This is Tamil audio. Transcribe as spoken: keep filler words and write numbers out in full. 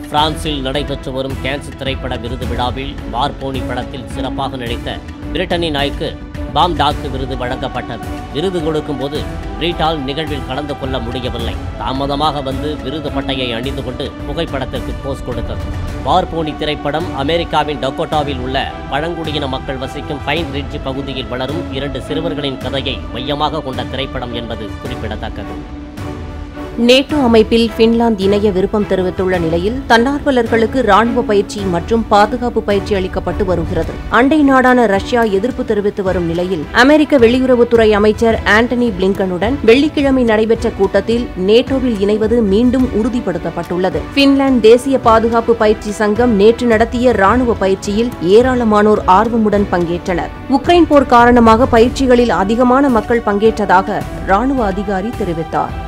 பிரான்சில் நடைபெற்று வரும் கேன்ஸ் திரைப்பட விருது விழாவில் பார்போனி படத்தில் சிறப்பாக நடித்த பிரிட்டனி நாய்க்கு பாம் டாக் விருது வழங்கப்பட்டது. விருது கொடுக்கும் போது ரீட்டால் நிகழ்வில் கலந்து கொள்ள முடியவில்லை. தாமதமாக வந்து விருது பட்டையை அணிந்து கொண்டு புகைப்படத்திற்கு போஸ் கொடுத்தது. பார்போனி திரைப்படம் அமெரிக்காவின் டக்கோட்டாவில் உள்ள பழங்குடியின மக்கள் வசிக்கும் பைன் ரிட்ஜ் பகுதியில் வளரும் இரண்டு சிறுவர்களின் கதையை மையமாக கொண்ட திரைப்படம் என்பது குறிப்பிடத்தக்கது. நேட்டோ அமைப்பில் பின்லாந்து இணைய விருப்பம் தெரிவித்துள்ள நிலையில் தன்னார்வலர்களுக்கு ராணுவ பயிற்சி மற்றும் பாதுகாப்பு பயிற்சி அளிக்கப்பட்டு வருகிறது. அண்டை நாடான ரஷ்யா எதிர்ப்பு தெரிவித்து வரும் நிலையில் அமெரிக்க வெளியுறவுத்துறை அமைச்சர் ஆண்டனி பிளிங்கனுடன் வெள்ளிக்கிழமை நடைபெற்ற கூட்டத்தில் நேட்டோவில் இணைவது மீண்டும் உறுதிப்படுத்தப்பட்டுள்ளது. பின்லாந்து தேசிய பாதுகாப்பு பயிற்சி சங்கம் நேற்று நடத்திய ராணுவ பயிற்சியில் ஏராளமானோர் ஆர்வமுடன் பங்கேற்றனர். உக்ரைன் போர் காரணமாக பயிற்சிகளில் அதிகமான மக்கள் பங்கேற்றதாக ராணுவ அதிகாரி தெரிவித்தார்.